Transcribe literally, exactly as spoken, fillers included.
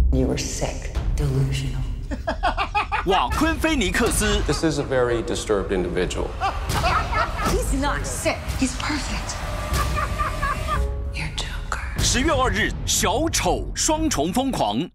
You were sick, delusional. 瓦昆菲尼克斯 This is a very disturbed individual. He's not sick. He's perfect. You're Joker. 十月二日，小丑双重疯狂。